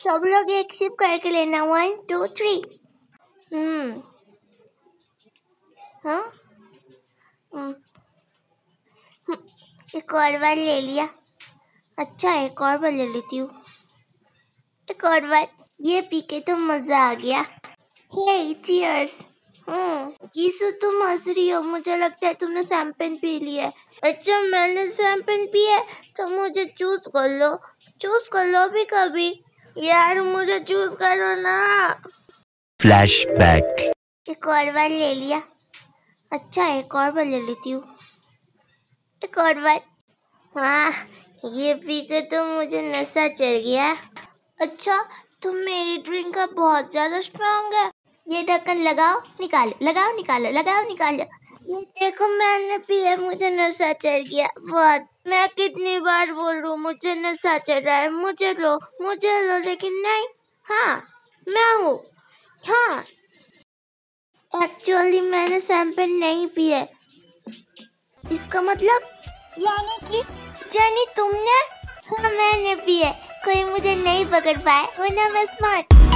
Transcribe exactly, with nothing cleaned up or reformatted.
सब लोग एक सिप करके लेना। One two three. हम्म हाँ हम्म, एक और बार ले लिया। अच्छा एक और बार ले लेती हूँ। एक और बार। ये पी के तो मजा आ गया। हे चीयर्स। हम्म यीशु तुम हंस रही हो, मुझे लगता है तुमने शैंपेन पी लिया है। अच्छा मैंने शैंपेन पिया है तो मुझे चूज कर लो। चूज कर लो भी कभी। यार मुझे चूज करो ना। फ्लैशबैक। एक और बार ले लिया। अच्छा एक और बार ले लेती हूँ। एक और बार। हाँ ये पी के तो मुझे नशा चढ़ गया। अच्छा तुम मेरी ड्रिंक का बहुत ज्यादा स्ट्रांग है। ये ढक्कन लगाओ निकालो, लगाओ निकालो, लगाओ निकालो। ये देखो मैंने पिया, मुझे नशा चढ़ गया बहुत। मैं कितनी बार बोल रहा हूँ मुझे नशा चढ़ रहा है, मुझे लो मुझे लो, लेकिन नहीं। हाँ मैं हूँ। हाँ एक्चुअली मैंने शैंपेन नहीं पिया। इसका मतलब यानी कि जानी तुमने। हाँ मैंने पिया। कोई मुझे नहीं पकड़ पाए, वरना मैं स्मार्ट।